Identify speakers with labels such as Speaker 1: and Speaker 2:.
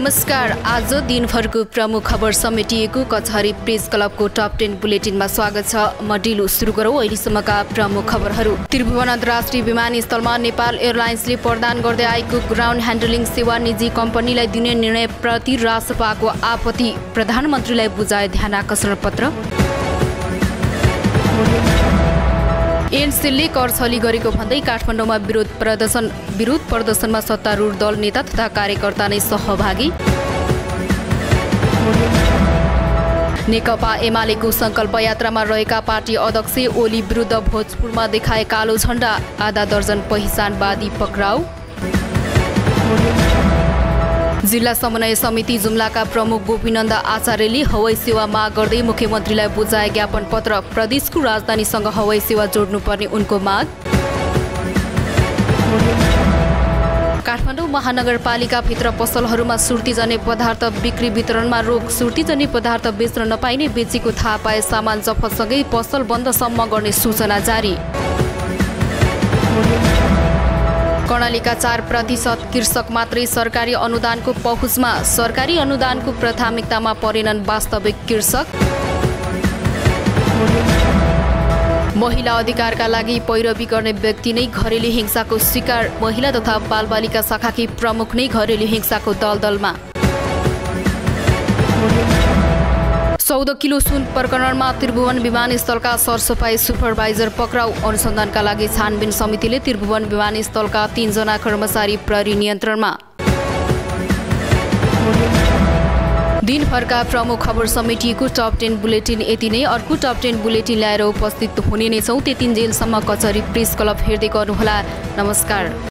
Speaker 1: नमस्कार। आज दिनभरको प्रमुख खबर समेटिएको कचहरी प्रेस क्लबको टप 10 बुलेटिनमा स्वागत छ। म ढिलो सुरु गरौँ अहिलेसम्मका प्रमुख खबरहरू। त्रिभुवन अन्तर्राष्ट्रिय विमानस्थलमा नेपाल एयरलाइन्सले प्रदान गर्दै आएको ग्राउन्ड ह्यान्डलिङ सेवा निजी कम्पनीलाई दिने निर्णयप्रति रासपाको आपत्ति, प्रधानमन्त्रीलाई बुझाए ध्यानाकर्षण पत्र। एनसीले कर छली गरेको भन्दै काठमाडौँमा विरोध प्रदर्शनमा सत्तारूढ दल नेता तथा कार्यकर्ता नै सहभागी। नेकपा एमालेको संकल्प यात्रामा रहेका पार्टी अध्यक्ष ओली विरुद्ध भोजपुरमा देखाए कालो झण्डा, आधा दर्जन पहिचानवादी पक्राउ। जिल्ला समन्वय समिति जुम्लाका प्रमुख गोपीनन्द आचार्यले हवाई सेवा माग गर्दै मुख्यमन्त्रीलाई बुझाए ज्ञापन पत्र, प्रदेशको राजधानीसँग हवाई सेवा जोड्नुपर्ने उनको माग। काठमाडौँ महानगरपालिकाभित्र पसलहरूमा सुर्तीजन्य पदार्थ बिक्री वितरणमा रोक, सुर्तीजन्य पदार्थ बेच्न नपाइने बेचेको थाहा पाए सामान जफतसँगै पसल बन्दसम्म गर्ने सूचना जारी। कर्णालीका 4% कृषक मात्रै सरकारी अनुदानको पहुँचमा, सरकारी अनुदानको प्राथमिकतामा परेनन् वास्तविक कृषक। महिला अधिकारका लागि पैरवी गर्ने व्यक्ति नै घरेलु हिंसाको शिकार, महिला तथा बालबालिका शाखाकी प्रमुख नै घरेलु हिंसाको दलदलमा। 14 किलो सुन प्रकरणमा त्रिभुवन विमानस्थलका सरसफाई सुपरभाइजर पक्राउ, अनुसन्धानका लागि छानबिन समितिले त्रिभुवन विमानस्थलका 3 जना कर्मचारी प्रहरी नियन्त्रणमा। दिनभरका प्रमुख खबर समेटिएको टप 10 बुलेटिन यति नै। अर्को टप 10 बुलेटिन ल्याएर उपस्थित हुने नै छौँ। त्यतिन्जेलसम्म कचहरी प्रेस क्लब हेर्दै गर्नुहोला। नमस्कार।